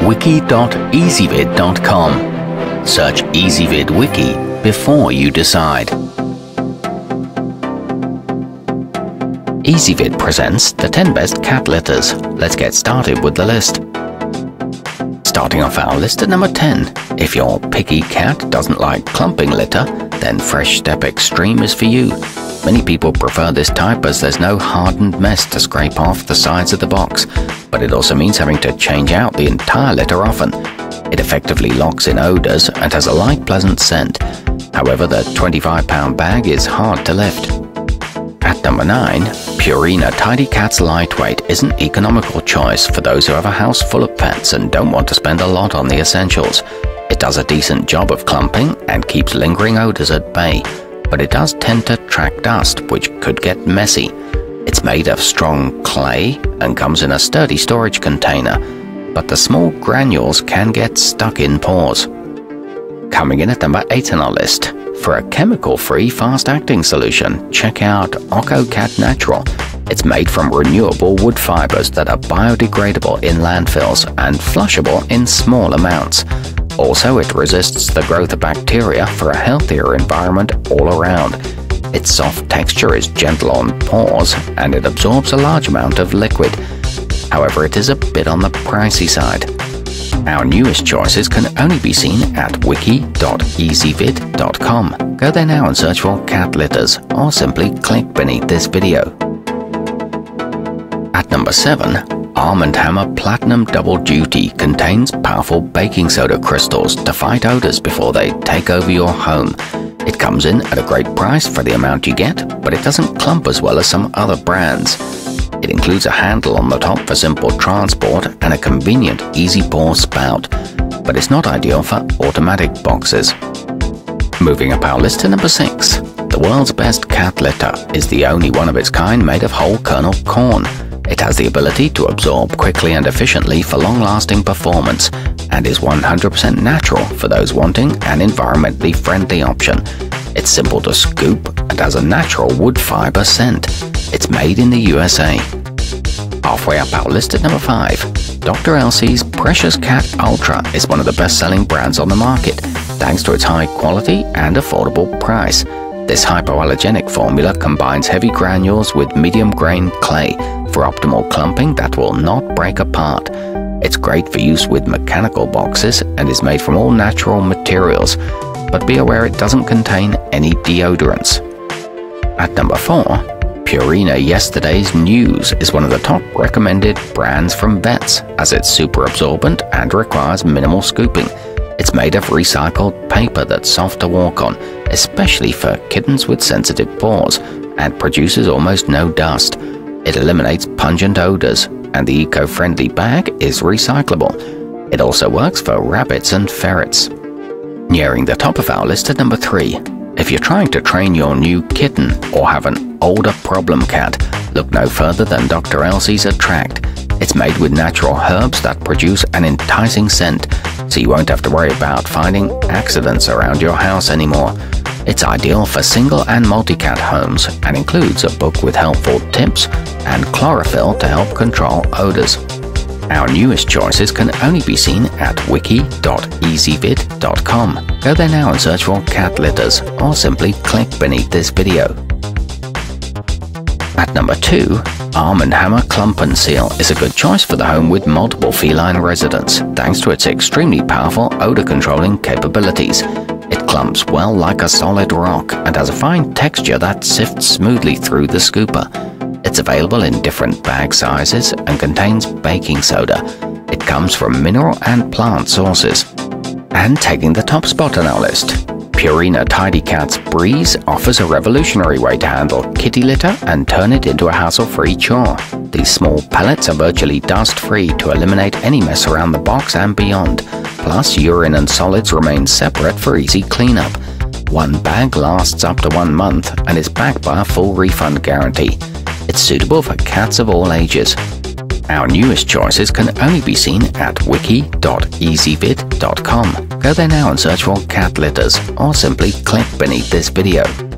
wiki.ezvid.com. Search Ezvid Wiki before you decide. Ezvid presents the 10 best cat litters. Let's get started with the list. Starting off our list at number 10. If your picky cat doesn't like clumping litter, then Fresh Step Extreme is for you. Many people prefer this type as there's no hardened mess to scrape off the sides of the box, but it also means having to change out the entire litter often. It effectively locks in odors and has a light, pleasant scent. However, the 25-pound bag is hard to lift. At number 9, Purina Tidy Cat's Lightweight is an economical choice for those who have a house full of pets and don't want to spend a lot on the essentials. It does a decent job of clumping and keeps lingering odors at bay, but it does tend to track dust, which could get messy. It's made of strong clay and comes in a sturdy storage container, but the small granules can get stuck in pores. Coming in at number 8 on our list. For a chemical-free, fast-acting solution, check out Okocat Natural. It's made from renewable wood fibers that are biodegradable in landfills and flushable in small amounts. Also, it resists the growth of bacteria for a healthier environment all around. Its soft texture is gentle on pores, and it absorbs a large amount of liquid. However, it is a bit on the pricey side. Our newest choices can only be seen at wiki.ezvid.com. Go there now and search for cat litters, or simply click beneath this video. At number 7, Arm & Hammer Platinum Double Duty contains powerful baking soda crystals to fight odors before they take over your home. It comes in at a great price for the amount you get, but it doesn't clump as well as some other brands. It includes a handle on the top for simple transport and a convenient easy pour spout, but it's not ideal for automatic boxes. Moving up our list to number 6. The world's best cat litter is the only one of its kind made of whole kernel corn. It has the ability to absorb quickly and efficiently for long-lasting performance, and is 100% natural for those wanting an environmentally friendly option. It's simple to scoop and has a natural wood fiber scent. It's made in the USA. Halfway up our list at number 5. Dr. Elsey's Precious Cat Ultra is one of the best-selling brands on the market, thanks to its high quality and affordable price. This hypoallergenic formula combines heavy granules with medium-grain clay for optimal clumping that will not break apart. It's great for use with mechanical boxes and is made from all natural materials, but be aware it doesn't contain any deodorants. At number 4, Purina Yesterday's News is one of the top recommended brands from vets, as it's super absorbent and requires minimal scooping. It's made of recycled paper that's soft to walk on, especially for kittens with sensitive paws, and produces almost no dust. It eliminates pungent odors, and the eco-friendly bag is recyclable. It also works for rabbits and ferrets. Nearing the top of our list at number 3. If you're trying to train your new kitten or have an older problem cat, look no further than Dr. Elsey's Attract. It's made with natural herbs that produce an enticing scent, so you won't have to worry about finding accidents around your house anymore. It's ideal for single and multi-cat homes and includes a book with helpful tips and chlorophyll to help control odors. Our newest choices can only be seen at wiki.ezvid.com. Go there now and search for cat litters, or simply click beneath this video. At number 2, Arm & Hammer Clump & Seal is a good choice for the home with multiple feline residents, thanks to its extremely powerful odor-controlling capabilities. It clumps well like a solid rock and has a fine texture that sifts smoothly through the scooper. It's available in different bag sizes and contains baking soda. It comes from mineral and plant sources. And taking the top spot on our list, Purina Tidy Cat's Breeze offers a revolutionary way to handle kitty litter and turn it into a hassle-free chore. These small pellets are virtually dust-free to eliminate any mess around the box and beyond. Plus, urine and solids remain separate for easy cleanup. One bag lasts up to 1 month and is backed by a full refund guarantee. It's suitable for cats of all ages. Our newest choices can only be seen at wiki.ezvid.com. Go there now and search for cat litters, or simply click beneath this video.